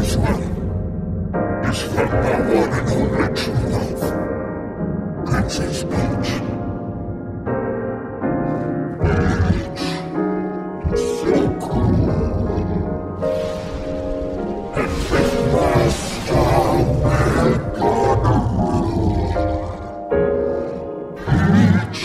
this one is from my one and only true love, Princess Peach. Peach is so cool, and with my star we're gonna rule. Peach,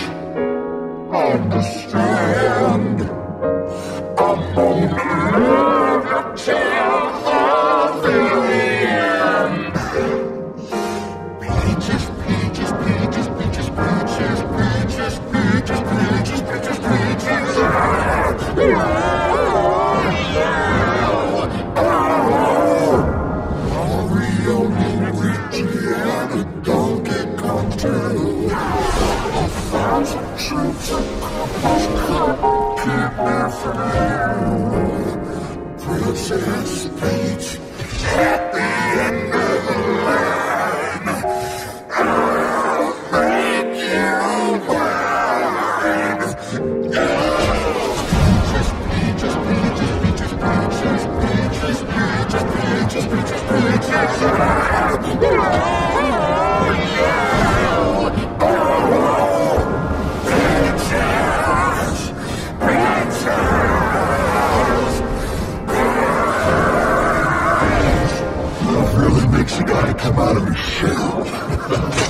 understand, I'm only love till the very end. Peaches, peaches, peaches, peaches, peaches, peaches, peaches, peaches, peaches, peaches. Oh, yeah. Mario, Luigi, and Donkey Kong too. 1,000 troops of couples could keep me from you. Princess Peach, at the end of the line, I'll make you mine. Peaches, peaches, peaches, peaches, peaches, peaches, peaches, peaches, peaches, peaches. Oh, yeah. Princess, princess. Love really makes a guy come out of his shell.